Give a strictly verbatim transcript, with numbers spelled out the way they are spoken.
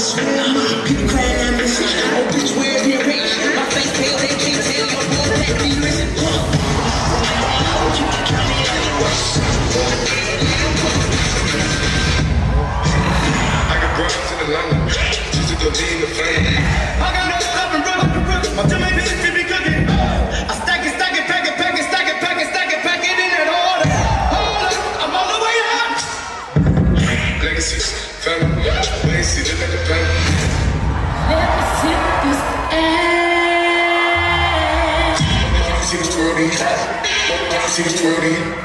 swear. People crying out and shit. Oh, bitch, where they rich? My face pale, they can't tell your boy that be rich. Huh? You can count me out the worst. I got brothers in Atlanta, just to go lean the fame. I got no stuff and run, run, to make this be cooking. I stack it, stack it, pack it, pack it, stack it, pack it, stack it, pack it in that order. Hold up, I'm all the way up. Legacies, family, legacy, look at the family. Let me see this ass. See the world, see the world.